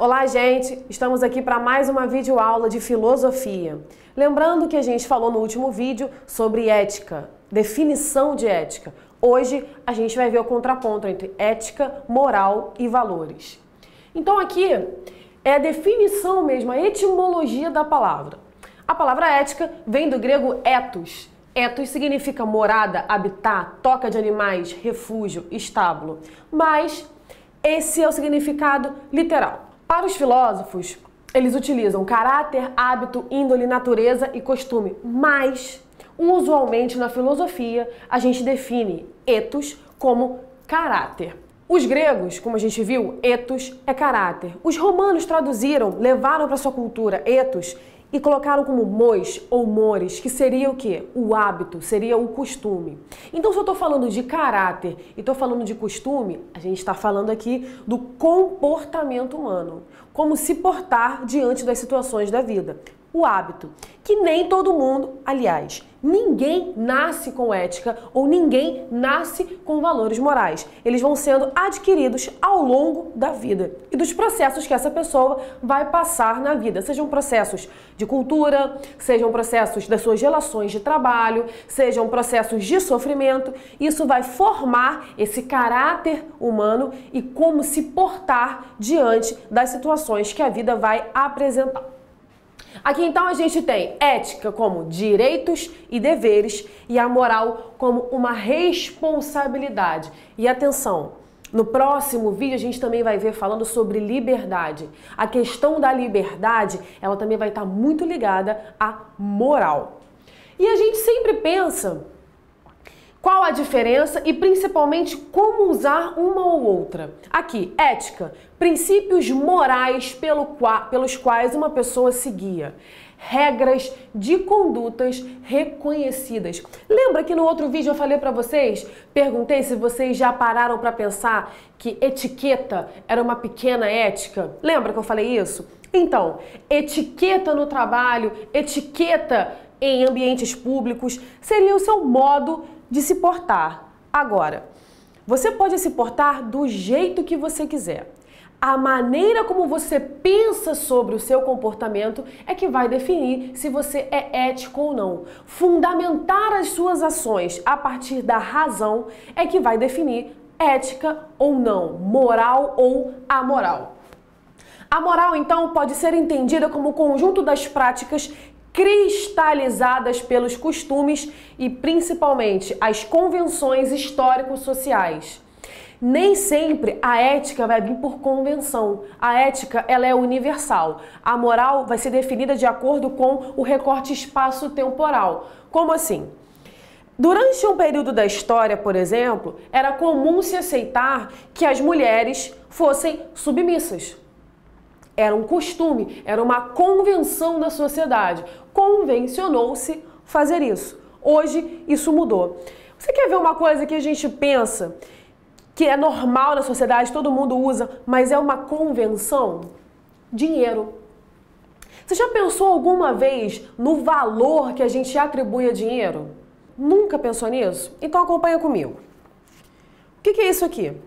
Olá, gente! Estamos aqui para mais uma videoaula de filosofia. Lembrando que a gente falou no último vídeo sobre ética, definição de ética. Hoje a gente vai ver o contraponto entre ética, moral e valores. Então aqui é a definição mesmo, a etimologia da palavra. A palavra ética vem do grego ethos. Ethos significa morada, habitat, toca de animais, refúgio, estábulo. Mas esse é o significado literal. Para os filósofos, eles utilizam caráter, hábito, índole, natureza e costume. Mas, usualmente na filosofia, a gente define ethos como caráter. Os gregos, como a gente viu, ethos é caráter. Os romanos traduziram, levaram para sua cultura ethos e colocaram como mos ou mores, que seria o quê? O hábito, seria o costume. Então, se eu estou falando de caráter e estou falando de costume, a gente está falando aqui do comportamento humano. Como se portar diante das situações da vida. O hábito, que nem todo mundo, aliás, ninguém nasce com ética ou ninguém nasce com valores morais. Eles vão sendo adquiridos ao longo da vida e dos processos que essa pessoa vai passar na vida. Sejam processos de cultura, sejam processos das suas relações de trabalho, sejam processos de sofrimento. Isso vai formar esse caráter humano e como se portar diante das situações que a vida vai apresentar. Aqui então a gente tem ética como direitos e deveres e a moral como uma responsabilidade. E atenção, no próximo vídeo a gente também vai ver falando sobre liberdade. A questão da liberdade, ela também vai estar muito ligada à moral. E a gente sempre pensa qual a diferença e principalmente como usar uma ou outra. Aqui, ética, princípios morais pelos quais uma pessoa seguia. Regras de condutas reconhecidas. Lembra que no outro vídeo eu falei para vocês, perguntei se vocês já pararam para pensar que etiqueta era uma pequena ética? Lembra que eu falei isso? Então, etiqueta no trabalho, etiqueta em ambientes públicos, seria o seu modo de se portar. Agora, você pode se portar do jeito que você quiser. A maneira como você pensa sobre o seu comportamento é que vai definir se você é ético ou não. Fundamentar as suas ações a partir da razão é que vai definir ética ou não, moral ou amoral. A moral, então, pode ser entendida como o conjunto das práticas cristalizadas pelos costumes e principalmente as convenções histórico-sociais. Nem sempre a ética vai vir por convenção. A ética, ela é universal. A moral vai ser definida de acordo com o recorte espaço-temporal. Como assim? Durante um período da história, por exemplo, era comum se aceitar que as mulheres fossem submissas. Era um costume, era uma convenção da sociedade. Convencionou-se fazer isso. Hoje, isso mudou. Você quer ver uma coisa que a gente pensa que é normal na sociedade, todo mundo usa, mas é uma convenção? Dinheiro. Você já pensou alguma vez no valor que a gente atribui a dinheiro? Nunca pensou nisso? Então acompanha comigo. O que é isso aqui?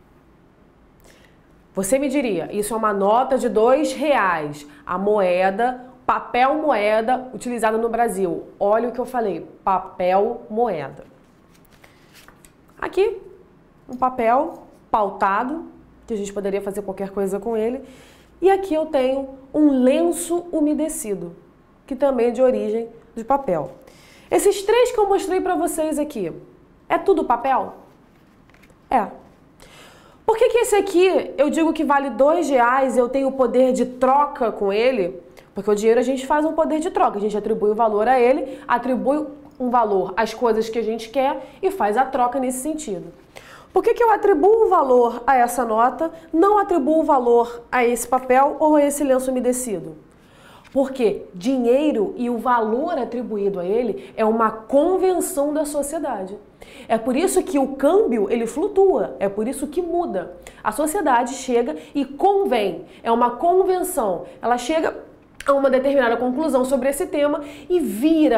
Você me diria, isso é uma nota de R$2, a moeda, papel moeda utilizada no Brasil. Olha o que eu falei, papel moeda. Aqui, um papel pautado, que a gente poderia fazer qualquer coisa com ele. E aqui eu tenho um lenço umedecido, que também é de origem de papel. Esses três que eu mostrei para vocês aqui, é tudo papel? É. Por que esse aqui, eu digo que vale R$2 e eu tenho o poder de troca com ele? Porque o dinheiro a gente faz um poder de troca, a gente atribui o valor a ele, atribui um valor às coisas que a gente quer e faz a troca nesse sentido. Por que eu atribuo o valor a essa nota, não atribuo o valor a esse papel ou a esse lenço umedecido? Porque dinheiro e o valor atribuído a ele é uma convenção da sociedade. É por isso que o câmbio, ele flutua, é por isso que muda. A sociedade chega e convém, é uma convenção. Ela chega a uma determinada conclusão sobre esse tema e vira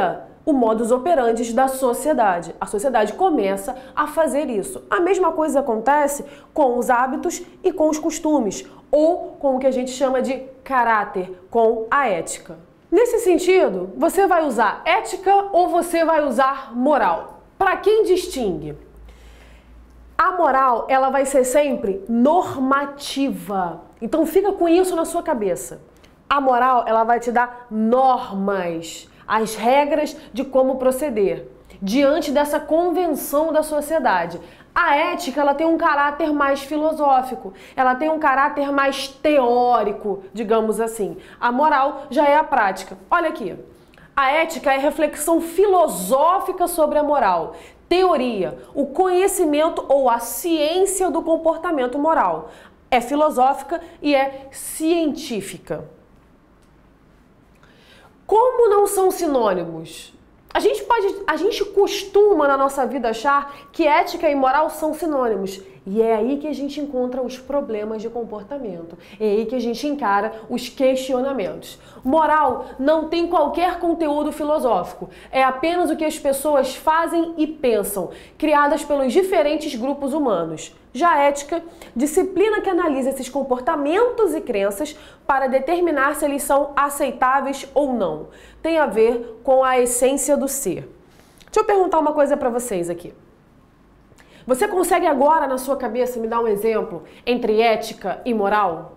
o modus operandi da sociedade. A sociedade começa a fazer isso. A mesma coisa acontece com os hábitos e com os costumes, ou com o que a gente chama de caráter, com a ética. Nesse sentido, você vai usar ética ou você vai usar moral? Para quem distingue? A moral, ela vai ser sempre normativa. Então fica com isso na sua cabeça. A moral, ela vai te dar normas, as regras de como proceder, diante dessa convenção da sociedade. A ética, ela tem um caráter mais filosófico, ela tem um caráter mais teórico, digamos assim. A moral já é a prática. Olha aqui, a ética é reflexão filosófica sobre a moral. Teoria, o conhecimento ou a ciência do comportamento moral. É filosófica e é científica. Como não são sinônimos? A gente costuma na nossa vida achar que ética e moral são sinônimos. E é aí que a gente encontra os problemas de comportamento. É aí que a gente encara os questionamentos. Moral não tem qualquer conteúdo filosófico. É apenas o que as pessoas fazem e pensam, criadas pelos diferentes grupos humanos. Já a ética, disciplina que analisa esses comportamentos e crenças para determinar se eles são aceitáveis ou não. Tem a ver com a essência do ser. Deixa eu perguntar uma coisa para vocês aqui. Você consegue agora, na sua cabeça, me dar um exemplo entre ética e moral?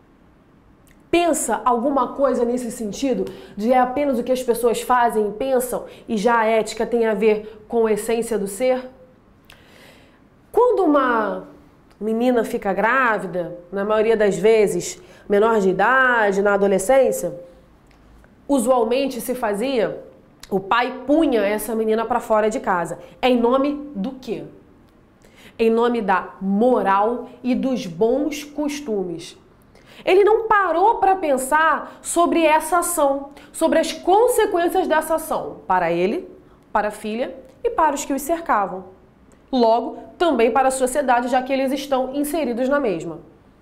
Pensa alguma coisa nesse sentido, de é apenas o que as pessoas fazem e pensam, e já a ética tem a ver com a essência do ser? Quando uma menina fica grávida, na maioria das vezes menor de idade, na adolescência, usualmente se fazia, o pai punha essa menina para fora de casa. É em nome do quê? Em nome da moral e dos bons costumes. Ele não parou para pensar sobre essa ação, sobre as consequências dessa ação, para ele, para a filha e para os que os cercavam. Logo, também para a sociedade, já que eles estão inseridos na mesma.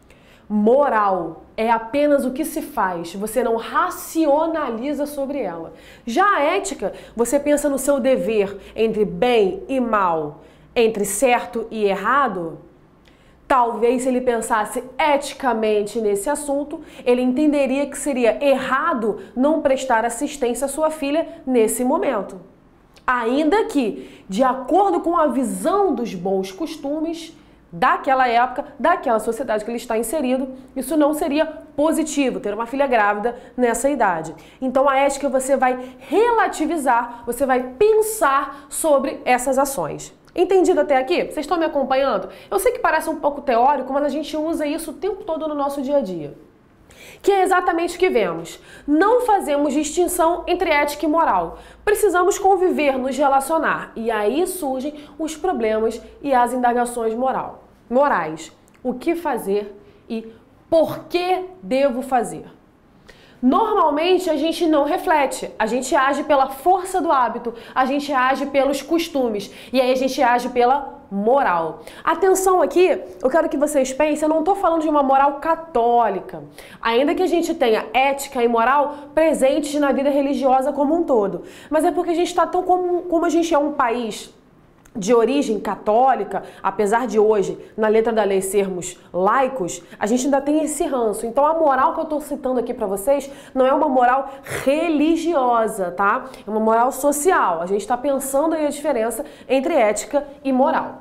Moral é apenas o que se faz, você não racionaliza sobre ela. Já a ética, você pensa no seu dever entre bem e mal, entre certo e errado. Talvez se ele pensasse eticamente nesse assunto, ele entenderia que seria errado não prestar assistência à sua filha nesse momento. Ainda que, de acordo com a visão dos bons costumes daquela época, daquela sociedade que ele está inserido, isso não seria positivo, ter uma filha grávida nessa idade. Então a ética você vai relativizar, você vai pensar sobre essas ações. Entendido até aqui? Vocês estão me acompanhando? Eu sei que parece um pouco teórico, mas a gente usa isso o tempo todo no nosso dia a dia. Que é exatamente o que vemos. Não fazemos distinção entre ética e moral. Precisamos conviver, nos relacionar. E aí surgem os problemas e as indagações morais. O que fazer e por que devo fazer? Normalmente a gente não reflete, a gente age pela força do hábito, a gente age pelos costumes e aí a gente age pela moral. Atenção aqui, eu quero que vocês pensem, eu não estou falando de uma moral católica, ainda que a gente tenha ética e moral presentes na vida religiosa como um todo, mas é porque a gente está tão como a gente é um país de origem católica, apesar de hoje, na letra da lei, sermos laicos, a gente ainda tem esse ranço. Então a moral que eu estou citando aqui para vocês não é uma moral religiosa, tá? É uma moral social. A gente está pensando aí a diferença entre ética e moral.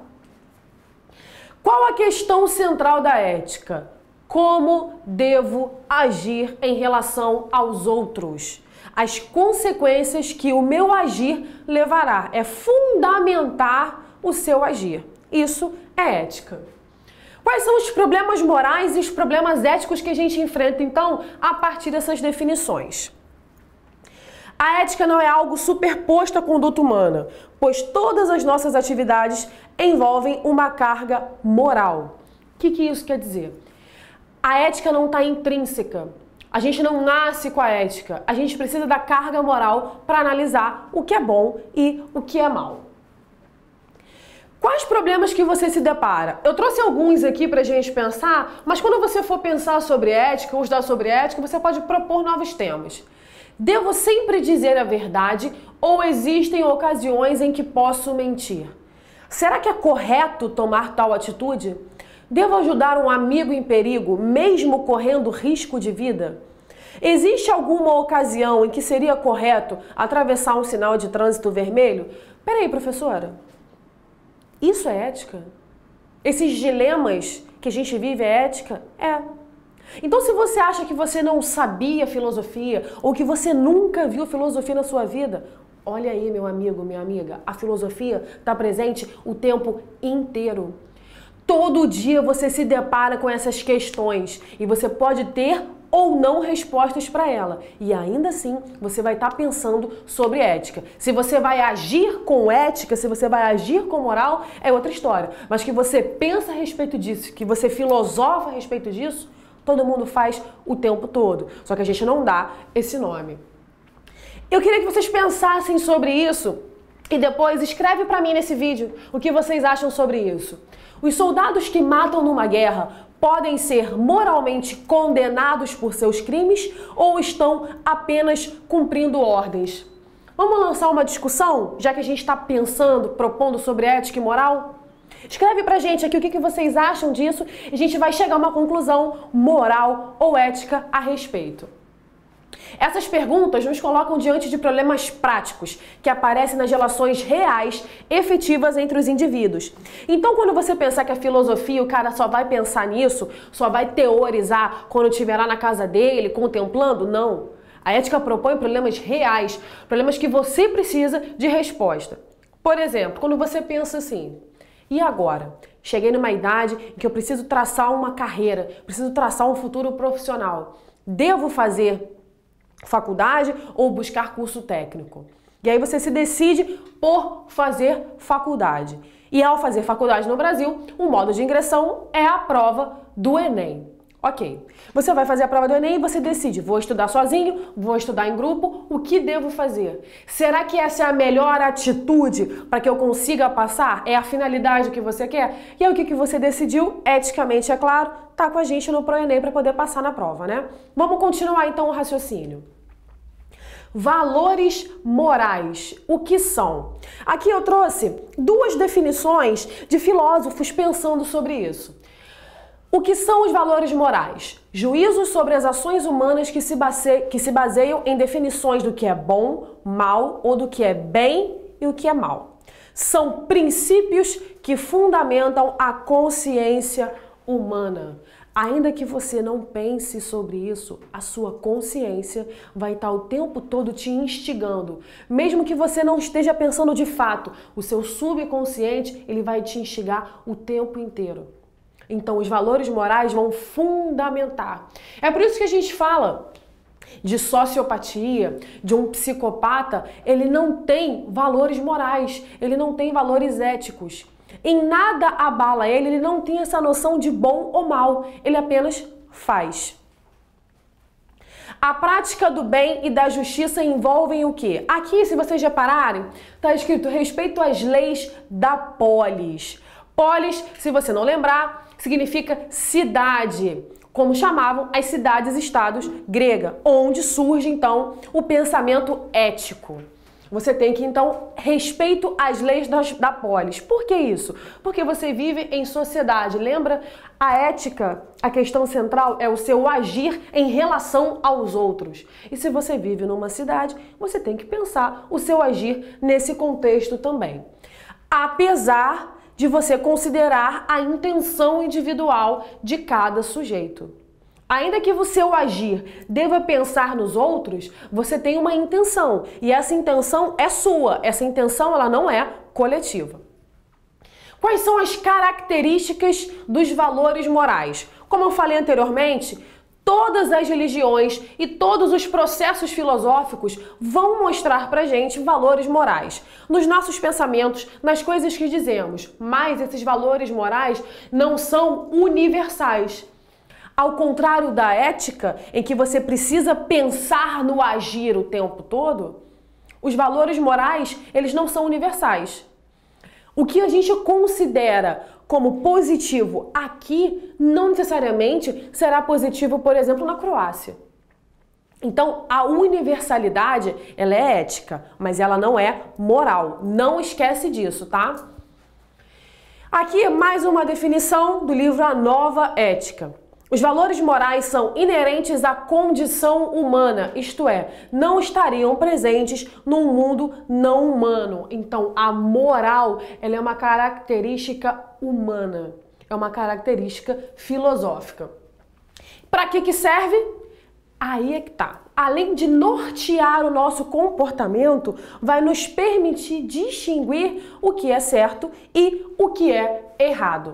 Qual a questão central da ética? Como devo agir em relação aos outros? As consequências que o meu agir levará. É fundamentar o seu agir. Isso é ética. Quais são os problemas morais e os problemas éticos que a gente enfrenta, então, a partir dessas definições? A ética não é algo superposto à conduta humana, pois todas as nossas atividades envolvem uma carga moral. O que isso quer dizer? A ética não está intrínseca. A gente não nasce com a ética, a gente precisa da carga moral para analisar o que é bom e o que é mal. Quais problemas que você se depara? Eu trouxe alguns aqui para a gente pensar, mas quando você for pensar sobre ética ou estudar sobre ética, você pode propor novos temas. Devo sempre dizer a verdade ou existem ocasiões em que posso mentir? Será que é correto tomar tal atitude? Devo ajudar um amigo em perigo, mesmo correndo risco de vida? Existe alguma ocasião em que seria correto atravessar um sinal de trânsito vermelho? Peraí, professora, isso é ética? Esses dilemas que a gente vive é ética? É. Então, se você acha que você não sabia filosofia ou que você nunca viu filosofia na sua vida, olha aí, meu amigo, minha amiga, a filosofia está presente o tempo inteiro. Todo dia você se depara com essas questões e você pode ter ou não respostas para ela. E ainda assim, você vai estar pensando sobre ética. Se você vai agir com ética, se você vai agir com moral, é outra história. Mas que você pensa a respeito disso, que você filosofa a respeito disso, todo mundo faz o tempo todo. Só que a gente não dá esse nome. Eu queria que vocês pensassem sobre isso e depois escreve para mim nesse vídeo o que vocês acham sobre isso. Os soldados que matam numa guerra podem ser moralmente condenados por seus crimes ou estão apenas cumprindo ordens? Vamos lançar uma discussão, já que a gente está pensando, propondo sobre ética e moral? Escreve pra gente aqui o que vocês acham disso e a gente vai chegar a uma conclusão moral ou ética a respeito. Essas perguntas nos colocam diante de problemas práticos que aparecem nas relações reais, efetivas entre os indivíduos. Então, quando você pensar que a filosofia, o cara só vai pensar nisso, só vai teorizar quando estiver lá na casa dele, contemplando, não. A ética propõe problemas reais, problemas que você precisa de resposta. Por exemplo, quando você pensa assim, e agora? Cheguei numa idade em que eu preciso traçar uma carreira, preciso traçar um futuro profissional. Devo fazer faculdade ou buscar curso técnico? E aí você se decide por fazer faculdade. E ao fazer faculdade no Brasil, o modo de ingressão é a prova do Enem. Ok, você vai fazer a prova do Enem e você decide, vou estudar sozinho, vou estudar em grupo, o que devo fazer? Será que essa é a melhor atitude para que eu consiga passar? É a finalidade que você quer? E aí o que você decidiu, eticamente é claro, tá com a gente no ProEnem para poder passar na prova, né? Vamos continuar então o raciocínio. Valores morais, o que são? Aqui eu trouxe duas definições de filósofos pensando sobre isso. O que são os valores morais? Juízos sobre as ações humanas que se baseiam em definições do que é bom, mal ou do que é bem e o que é mal. São princípios que fundamentam a consciência humana. Ainda que você não pense sobre isso, a sua consciência vai estar o tempo todo te instigando. Mesmo que você não esteja pensando de fato, o seu subconsciente ele vai te instigar o tempo inteiro. Então, os valores morais vão fundamentar. É por isso que a gente fala de sociopatia, de um psicopata, ele não tem valores morais, ele não tem valores éticos. Em nada abala ele não tem essa noção de bom ou mal, ele apenas faz. A prática do bem e da justiça envolvem o quê? Aqui, se vocês repararem, está escrito respeito às leis da polis. Polis, se você não lembrar, significa cidade, como chamavam as cidades-estados grega, onde surge então o pensamento ético. Você tem que então respeito às leis da polis. Por que isso? Porque você vive em sociedade. Lembra? A ética, a questão central é o seu agir em relação aos outros. E se você vive numa cidade, você tem que pensar o seu agir nesse contexto também. Apesar de você considerar a intenção individual de cada sujeito. Ainda que o seu agir deva pensar nos outros, você tem uma intenção e essa intenção é sua, essa intenção ela não é coletiva. Quais são as características dos valores morais? Como eu falei anteriormente, todas as religiões e todos os processos filosóficos vão mostrar pra gente valores morais. Nos nossos pensamentos, nas coisas que dizemos, mas esses valores morais não são universais. Ao contrário da ética, em que você precisa pensar no agir o tempo todo, os valores morais, eles não são universais. O que a gente considera como positivo aqui, não necessariamente será positivo, por exemplo, na Croácia. Então, a universalidade, ela é ética, mas ela não é moral. Não esquece disso, tá? Aqui mais uma definição do livro A Nova Ética. Os valores morais são inerentes à condição humana, isto é, não estariam presentes num mundo não humano. Então, a moral, ela é uma característica humana, é uma característica filosófica. Para que serve? Aí é que tá. Além de nortear o nosso comportamento, vai nos permitir distinguir o que é certo e o que é errado.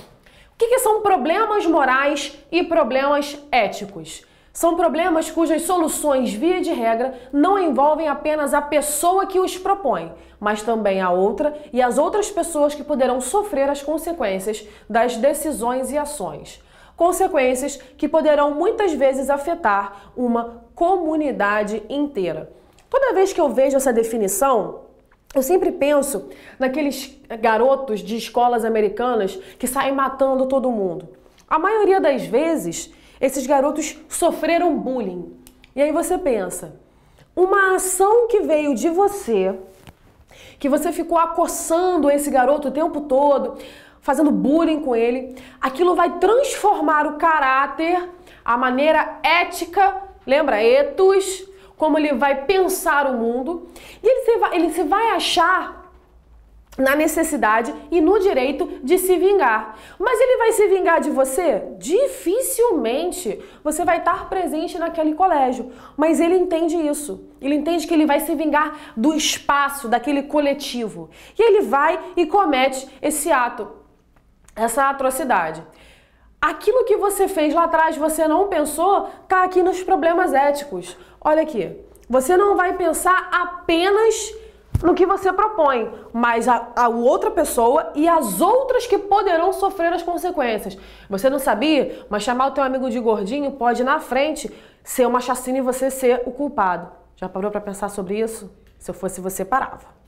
O que são problemas morais e problemas éticos? São problemas cujas soluções, via de regra, não envolvem apenas a pessoa que os propõe, mas também a outra e as outras pessoas que poderão sofrer as consequências das decisões e ações. Consequências que poderão muitas vezes afetar uma comunidade inteira. Toda vez que eu vejo essa definição, eu sempre penso naqueles garotos de escolas americanas que saem matando todo mundo. A maioria das vezes, esses garotos sofreram bullying. E aí você pensa, uma ação que veio de você, que você ficou acossando esse garoto o tempo todo, fazendo bullying com ele, aquilo vai transformar o caráter, a maneira ética, lembra, ethos, como ele vai pensar o mundo, e ele se vai achar na necessidade e no direito de se vingar. Mas ele vai se vingar de você? Dificilmente você vai estar presente naquele colégio. Mas ele entende isso. Ele entende que ele vai se vingar do espaço, daquele coletivo. E ele vai e comete esse ato, essa atrocidade. Aquilo que você fez lá atrás, você não pensou, tá aqui nos problemas éticos. Olha aqui, você não vai pensar apenas no que você propõe, mas a outra pessoa e as outras que poderão sofrer as consequências. Você não sabia, mas chamar o teu amigo de gordinho pode na frente ser uma chacina e você ser o culpado. Já parou para pensar sobre isso? Se eu fosse você, parava.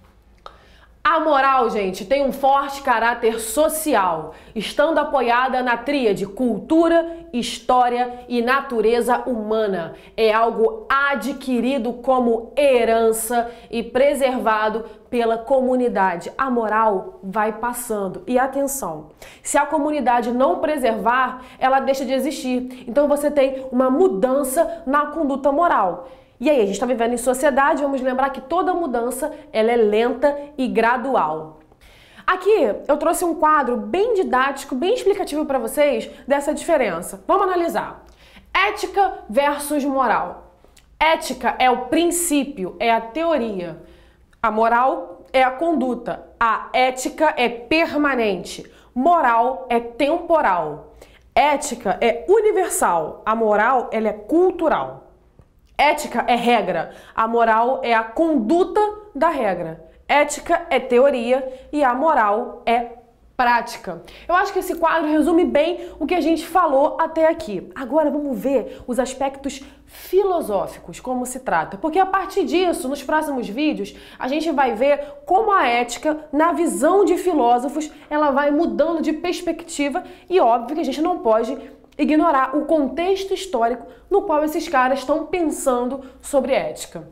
A moral, gente, tem um forte caráter social, estando apoiada na tríade cultura, história e natureza humana. É algo adquirido como herança e preservado pela comunidade. A moral vai passando. E atenção, se a comunidade não preservar, ela deixa de existir. Então você tem uma mudança na conduta moral. E aí, a gente está vivendo em sociedade, vamos lembrar que toda mudança ela é lenta e gradual. Aqui eu trouxe um quadro bem didático, bem explicativo para vocês dessa diferença. Vamos analisar. Ética versus moral. Ética é o princípio, é a teoria. A moral é a conduta. A ética é permanente. Moral é temporal. Ética é universal. A moral ela é cultural. Ética é regra, a moral é a conduta da regra. Ética é teoria e a moral é prática. Eu acho que esse quadro resume bem o que a gente falou até aqui. Agora vamos ver os aspectos filosóficos, como se trata. Porque a partir disso, nos próximos vídeos, a gente vai ver como a ética, na visão de filósofos, ela vai mudando de perspectiva e óbvio que a gente não pode ignorar o contexto histórico no qual esses caras estão pensando sobre ética.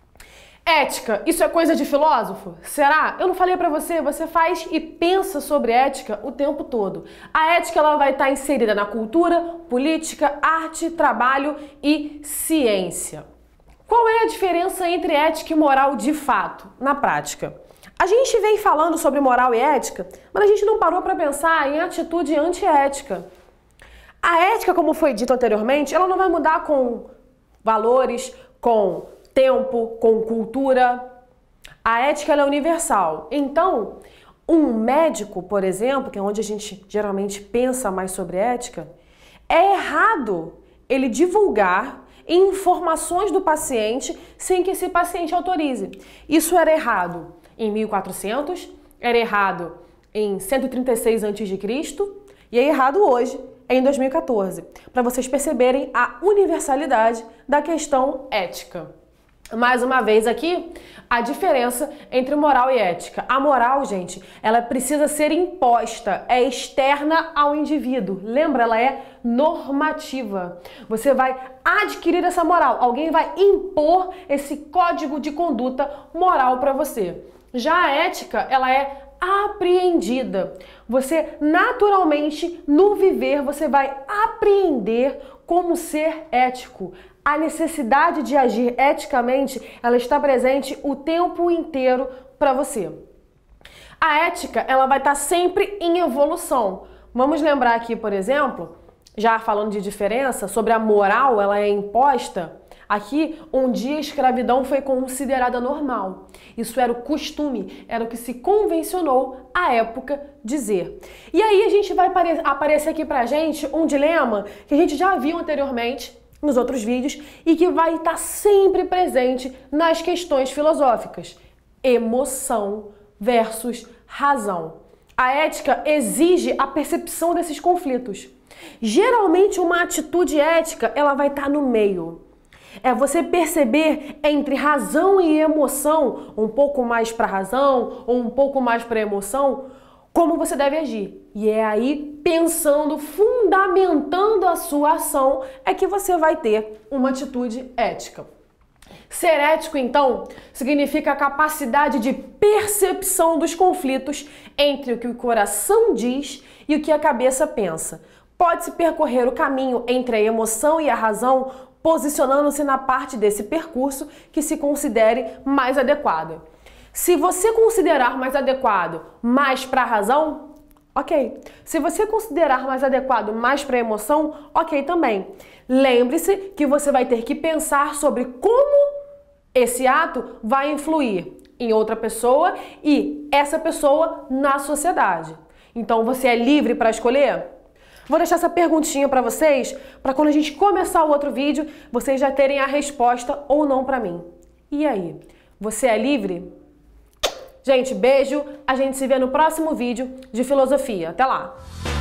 Ética, isso é coisa de filósofo? Será? Eu não falei pra você, você faz e pensa sobre ética o tempo todo. A ética ela vai estar inserida na cultura, política, arte, trabalho e ciência. Qual é a diferença entre ética e moral de fato, na prática? A gente vem falando sobre moral e ética, mas a gente não parou para pensar em atitude antiética. A ética, como foi dito anteriormente, ela não vai mudar com valores, com tempo, com cultura. A ética ela é universal. Então, um médico, por exemplo, que é onde a gente geralmente pensa mais sobre ética, é errado ele divulgar informações do paciente sem que esse paciente autorize. Isso era errado em 1400, era errado em 136 a.C. e é errado hoje, em 2014, para vocês perceberem a universalidade da questão ética. Mais uma vez aqui, a diferença entre moral e ética. A moral, gente, ela precisa ser imposta, é externa ao indivíduo. Lembra, ela é normativa. Você vai adquirir essa moral, alguém vai impor esse código de conduta moral para você. Já a ética, ela é apreendida. Você, naturalmente, no viver, você vai apreender como ser ético. A necessidade de agir eticamente, ela está presente o tempo inteiro para você. A ética, ela vai estar sempre em evolução. Vamos lembrar aqui, por exemplo, já falando de diferença, sobre a moral, ela é imposta. Aqui, um dia a escravidão foi considerada normal. Isso era o costume, era o que se convencionou à época dizer. E aí a gente vai aparecer aqui pra gente um dilema que a gente já viu anteriormente nos outros vídeos e que vai estar sempre presente nas questões filosóficas. Emoção versus razão. A ética exige a percepção desses conflitos. Geralmente uma atitude ética, ela vai estar no meio. É você perceber entre razão e emoção, um pouco mais para razão ou um pouco mais para emoção, como você deve agir. E é aí, pensando, fundamentando a sua ação, é que você vai ter uma atitude ética. Ser ético, então, significa a capacidade de percepção dos conflitos entre o que o coração diz e o que a cabeça pensa. Pode-se percorrer o caminho entre a emoção e a razão, posicionando-se na parte desse percurso que se considere mais adequada. Se você considerar mais adequado mais para a razão, ok. Se você considerar mais adequado mais para a emoção, ok também. Lembre-se que você vai ter que pensar sobre como esse ato vai influir em outra pessoa e essa pessoa na sociedade. Então você é livre para escolher? Vou deixar essa perguntinha para vocês, para quando a gente começar o outro vídeo, vocês já terem a resposta ou não para mim. E aí, você é livre? Gente, beijo, a gente se vê no próximo vídeo de filosofia. Até lá!